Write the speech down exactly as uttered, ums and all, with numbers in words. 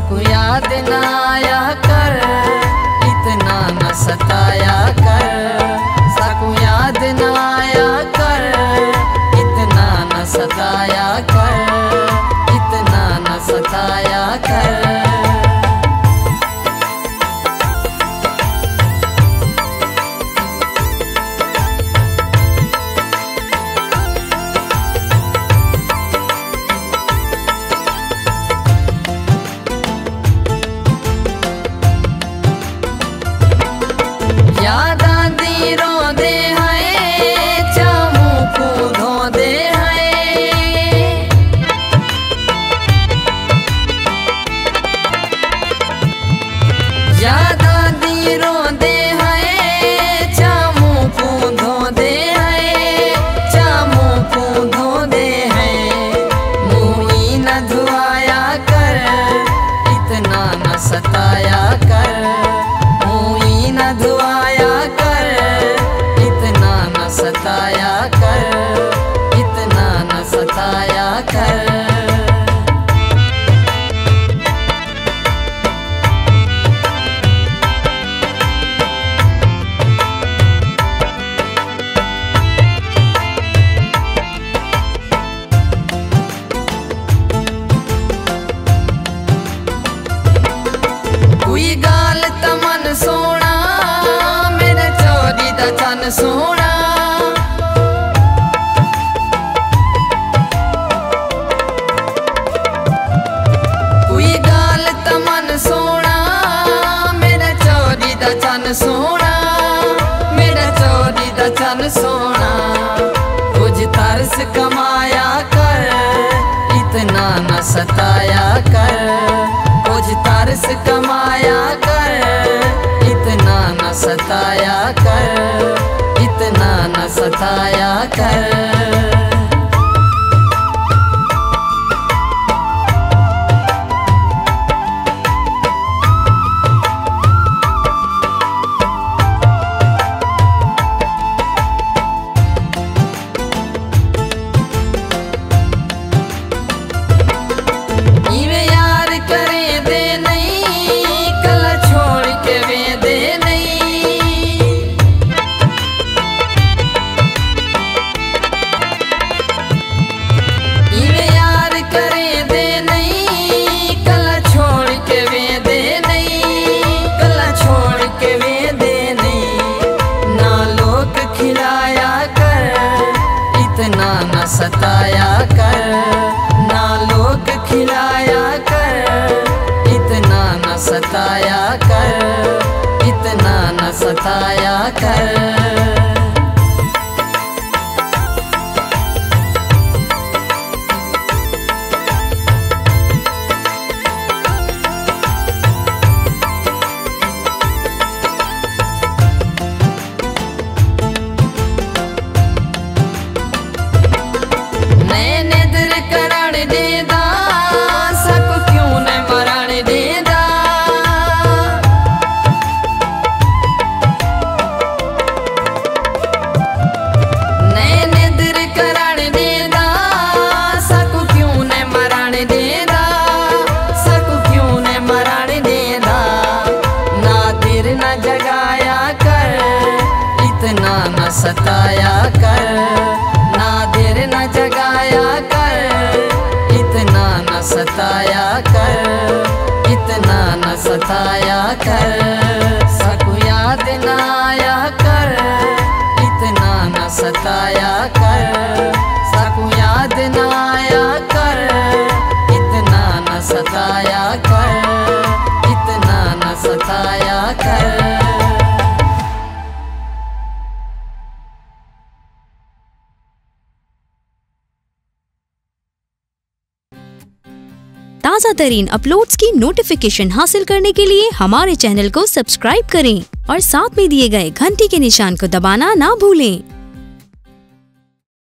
सकू याद ना आया कर, इतना न सताया कर। सकू याद ना आया कर, इतना न सताया कर, इतना न सताया कर। याद आंदी रोंदे हैं, चामू को धोंदे हैं। याद आंदी रोंदे हैं, चामू को धोंदे हैं, चामू को धोंदे हैं। मुँह ही न धुआया कर, इतना न सताया कर। मुँह ही न धुआया कर, इतना न सताया कर, इतना न सताया कर। कोई गाल तमन सोना, मेरे चोरी दा चन सोना। कोई गाल तमन सोना, मेरे चोरी दा चन सोना, मेरे चोरी दा चन सोना। कुछ तरस कमाया कर, इतना न सताया कर। कुछ तरस कमाया कर, इतना न सताया कर, इतना न सताया कर। इतना न सताया कर, ना लोग खिलाया कर। इतना न सताया कर, इतना न सताया कर। इतना न सताया कर, ना देर न जगाया कर। इतना न सताया कर, इतना न सताया कर। सकू याद न आया कर, इतना न सताया कर। सकू याद न आया कर, इतना न सताया कर, इतना न सताया कर। ताज़ा तरीन अपलोड्स की नोटिफिकेशन हासिल करने के लिए हमारे चैनल को सब्सक्राइब करें और साथ में दिए गए घंटी के निशान को दबाना ना भूलें।